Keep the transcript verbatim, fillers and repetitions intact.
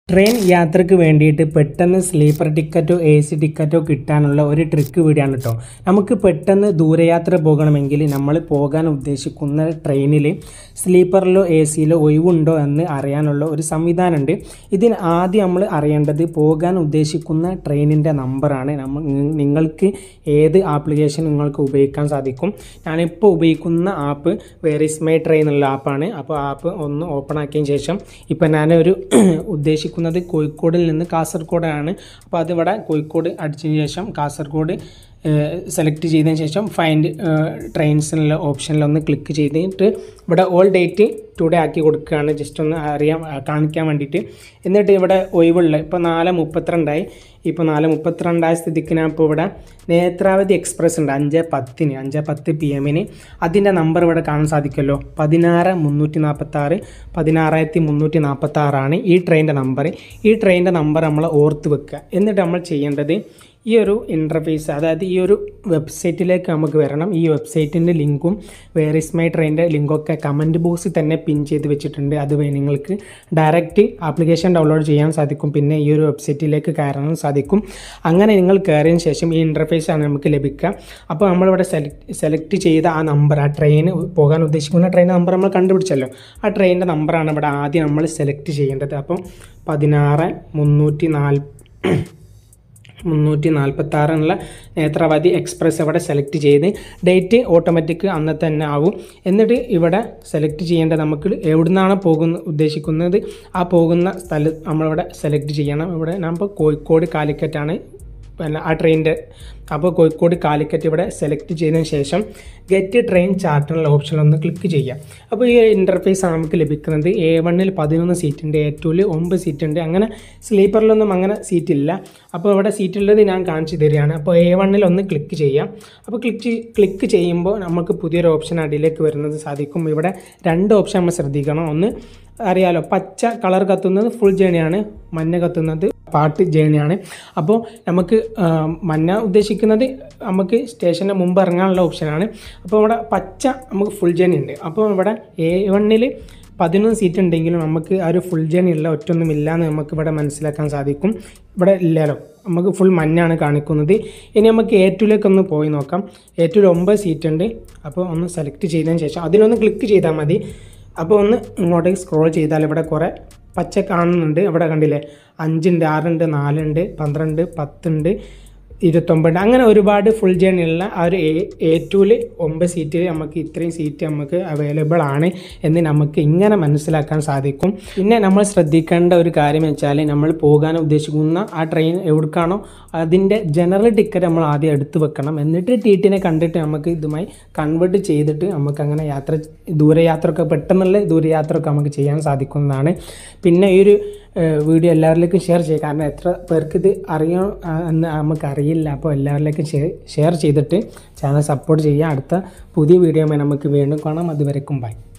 Train യാത്രയ്ക്ക് വേണ്ടിയിട്ട് പെട്ടെന്ന് സ്ലീപ്പർ ടിക്കറ്റോ എ സി ടിക്കറ്റോ കിട്ടാനുള്ള ഒരു ട്രിക്ക് വീഡിയോയാണ് കേട്ടോ. നമുക്ക് പെട്ടെന്ന് ദൂരയാത്ര പോകണമെങ്കിൽ നമ്മൾ പോകാൻ ഉദ്ദേശിക്കുന്ന ട്രെയിനിൽ സ്ലീപ്പറിലോ എ സിയിലോ ഒഴിവുണ്ടോ എന്ന് അറിയാനുള്ള ഒരു സംവിധാനമുണ്ട്. ഇതിന് ആദ്യം നമ്മൾ അറിയേണ്ടത് പോകാൻ ഉദ്ദേശിക്കുന്ന ട്രെയിനിൻ്റെ നമ്പറാണ്. നമ്മൾ നിങ്ങൾക്ക് ഏത് ആപ്ലിക്കേഷൻ നിങ്ങൾക്ക് ഉപയോഗിക്കാൻ സാധിക്കും. ഞാനിപ്പോൾ ഉപയോഗിക്കുന്ന app where is my train എന്നുള്ള ആപ്പാണ്. അപ്പോൾ ആപ്പ് ഒന്ന് ഓപ്പൺ ആക്കിയതിന് ശേഷം ഇപ്പോൾ ഞാനൊരു ഉദ്ദേശിക്കുന്ന കോഴിക്കോടിൽ നിന്ന് കാസർഗോഡാണ്. അപ്പോൾ അതിവിടെ കോഴിക്കോട് അടിച്ചതിന് ശേഷം കാസർഗോഡ് സെലക്ട് ചെയ്തതിന് ശേഷം ഫൈൻഡ് ട്രെയിൻസ് എന്നുള്ള ഓപ്ഷനിലൊന്ന് ക്ലിക്ക് ചെയ്തിട്ട് ഇവിടെ ഓൾ ഡേറ്റ് ടുഡേ ആക്കി കൊടുക്കുകയാണ്, ജസ്റ്റ് ഒന്ന് അറിയാൻ കാണിക്കാൻ വേണ്ടിയിട്ട്. എന്നിട്ട് ഇവിടെ ഒഴിവുള്ള ഇപ്പോൾ നാല് മുപ്പത്തിരണ്ടായി ഇപ്പോൾ നാല് മുപ്പത്തിരണ്ടായ സ്ഥിതിക്ക് ഞാൻ ഇപ്പോൾ ഇവിടെ നേത്രാവതി എക്സ്പ്രസ് ഉണ്ട് അഞ്ച് പത്തിന് അഞ്ച് പത്ത് പി എമ്മിന്. അതിൻ്റെ നമ്പർ ഇവിടെ കാണാൻ സാധിക്കുമല്ലോ, പതിനാറ് മുന്നൂറ്റി നാൽപ്പത്താറ് പതിനാറായിരത്തി മുന്നൂറ്റി നാൽപ്പത്താറാണ് ഈ ട്രെയിനിൻ്റെ നമ്പർ. ഈ ട്രെയിനിൻ്റെ നമ്പർ നമ്മൾ ഓർത്ത് വെക്കുക. എന്നിട്ട് നമ്മൾ ചെയ്യേണ്ടത് ഈ ഒരു ഇൻ്റർഫേസ്, അതായത് ഈ ഒരു വെബ്സൈറ്റിലേക്ക് നമുക്ക് വരണം. ഈ വെബ്സൈറ്റിൻ്റെ ലിങ്കും വേർ ഈസ് മൈ ട്രെയിനിൻ്റെ ലിങ്കൊക്കെ കമൻറ്റ് ബോക്സിൽ തന്നെ പിൻ ചെയ്ത് വെച്ചിട്ടുണ്ട്. അതുവഴി നിങ്ങൾക്ക് ഡയറക്റ്റ് ആപ്ലിക്കേഷൻ ഡൗൺലോഡ് ചെയ്യാൻ സാധിക്കും, പിന്നെ ഈ ഒരു വെബ്സൈറ്റിലേക്ക് കയറാനും സാധിക്കും. അങ്ങനെ നിങ്ങൾ കയറിയതിന് ശേഷം ഈ ഇൻ്റർഫേസാണ് നമുക്ക് ലഭിക്കുക. അപ്പോൾ നമ്മളിവിടെ സെലക്ട് സെലക്ട് ചെയ്ത ആ നമ്പർ, ആ ട്രെയിൻ പോകാൻ ഉദ്ദേശിക്കുന്ന ട്രെയിൻ നമ്പർ നമ്മൾ കണ്ടുപിടിച്ചല്ലോ, ആ ട്രെയിനിൻ്റെ നമ്പറാണ് ഇവിടെ ആദ്യം നമ്മൾ സെലക്ട് ചെയ്യേണ്ടത്. അപ്പം പതിനാറ് മുന്നൂറ്റി നാല് മുന്നൂറ്റി നാൽപ്പത്താറ് എന്നുള്ള നേത്രാവതി എക്സ്പ്രസ് ഇവിടെ സെലക്ട് ചെയ്ത് ഡേറ്റ് ഓട്ടോമാറ്റിക് അന്നത്തെ തന്നെ ആവും. എന്നിട്ട് ഇവിടെ സെലക്ട് ചെയ്യേണ്ടത് നമുക്ക് എവിടുന്നാണ് പോകുന്ന ഉദ്ദേശിക്കുന്നത് ആ പോകുന്ന സ്ഥലം നമ്മളിവിടെ സെലക്ട് ചെയ്യണം. ഇവിടെ നമ്മൾ കോഴിക്കോട് കാലിക്കറ്റാണ് പിന്നെ ആ ട്രെയിനിൻ്റെ. അപ്പോൾ കോഴിക്കോട് കാലിക്കറ്റ് ഇവിടെ സെലക്ട് ചെയ്തതിന് ശേഷം ഗെറ്റ് ട്രെയിൻ ചാർട്ട് എന്നുള്ള ഓപ്ഷനിലൊന്ന് ക്ലിക്ക് ചെയ്യാം. അപ്പോൾ ഈ ഇൻ്റർഫേസാണ് നമുക്ക് ലഭിക്കുന്നത്. എ വണ്ണിൽ പതിനൊന്ന് സീറ്റ് ഉണ്ട്, എ ടുവിൽ ഒമ്പത് സീറ്റ് ഉണ്ട്, അങ്ങനെ സ്ലീപ്പറിലൊന്നും അങ്ങനെ സീറ്റില്ല. അപ്പോൾ ഇവിടെ സീറ്റുള്ളത് ഞാൻ കാണിച്ചു തരികയാണ്. അപ്പോൾ എ വണ്ണിൽ ഒന്ന് ക്ലിക്ക് ചെയ്യാം. അപ്പോൾ ക്ലിക്ക് ക്ലിക്ക് ചെയ്യുമ്പോൾ നമുക്ക് പുതിയൊരു ഓപ്ഷൻ അടിയിലേക്ക് വരുന്നത് സാധിക്കും. ഇവിടെ രണ്ട് ഓപ്ഷൻ നമ്മൾ ശ്രദ്ധിക്കണം. ഒന്ന് അറിയാലോ, പച്ച കളർ കത്തുന്നത് ഫുൾ ജേണിയാണ്, മഞ്ഞ കത്തുന്നത് പാർട്ട് ജേണിയാണ്. അപ്പോൾ നമുക്ക് മഞ്ഞ ഉദ്ദേശിക്കുന്നത് നമുക്ക് സ്റ്റേഷൻ്റെ മുമ്പ് ഇറങ്ങാനുള്ള ഓപ്ഷനാണ്. അപ്പോൾ ഇവിടെ പച്ച നമുക്ക് ഫുൾ ജേണി ഉണ്ട്. അപ്പോൾ ഇവിടെ എ വണ്ണിൽ പതിനൊന്ന് സീറ്റ് ഉണ്ടെങ്കിലും നമുക്ക് ആ ഒരു ഫുൾ ജേണി ഉള്ള ഒറ്റൊന്നുമില്ല എന്ന് നമുക്ക് ഇവിടെ മനസ്സിലാക്കാൻ സാധിക്കും. ഇവിടെ ഇല്ലല്ലോ, നമുക്ക് ഫുൾ മഞ്ഞാണ് കാണിക്കുന്നത്. ഇനി നമുക്ക് എ ടുവിലേക്കൊന്ന് പോയി നോക്കാം. എ ടുവിൽ ഒമ്പത് സീറ്റ് ഉണ്ട്. അപ്പോൾ ഒന്ന് സെലക്ട് ചെയ്തതിന് ശേഷം അതിലൊന്ന് ക്ലിക്ക് ചെയ്താൽ മതി. അപ്പോൾ ഒന്ന് ഇങ്ങോട്ടേക്ക് സ്ക്രോൾ ചെയ്താൽ ഇവിടെ കുറേ പച്ച കാണുന്നുണ്ട്. ഇവിടെ കണ്ടില്ലേ, അഞ്ചുണ്ട്, ആറുണ്ട്, നാലുണ്ട്, പന്ത്രണ്ട്, പത്തുണ്ട്, ഇരുപത്തൊമ്പത്, അങ്ങനെ ഒരുപാട് ഫുൾ ജേണി ഉള്ള ആ ഒരു എ എ ടുവിൽ ഒമ്പത് സീറ്റിൽ നമുക്ക് ഇത്രയും സീറ്റ് നമുക്ക് അവൈലബിൾ ആണ് എന്ന് നമുക്ക് ഇങ്ങനെ മനസ്സിലാക്കാൻ സാധിക്കും. പിന്നെ നമ്മൾ ശ്രദ്ധിക്കേണ്ട ഒരു കാര്യം വെച്ചാൽ നമ്മൾ പോകാൻ ഉദ്ദേശിക്കുന്ന ആ ട്രെയിൻ എവിടേക്കാണോ അതിൻ്റെ ജനറൽ ടിക്കറ്റ് നമ്മൾ ആദ്യം എടുത്തു വെക്കണം. എന്നിട്ട് ടി ടിനെ കണ്ടിട്ട് നമുക്ക് ഇതുമായി കൺവേർട്ട് ചെയ്തിട്ട് നമുക്ക് അങ്ങനെ യാത്ര ദൂരയാത്രയൊക്കെ പെട്ടെന്നുള്ള ദൂരയാത്രയൊക്കെ നമുക്ക് ചെയ്യാൻ സാധിക്കുന്നതാണ്. പിന്നെ ഈ ഒരു വീഡിയോ എല്ലാവരിലേക്കും ഷെയർ ചെയ്യുക, കാരണം എത്ര പേർക്ക് ഇത് അറിയണം എന്ന് നമുക്കറിയില്ല. അപ്പോൾ എല്ലാവരിലേക്കും ഷെയർ ചെയ്തിട്ട് ചാനൽ സപ്പോർട്ട് ചെയ്യുക. അടുത്ത പുതിയ വീഡിയോയുമായി നമുക്ക് വീണ്ടും കാണാം. അതുവരെക്കും ബൈ.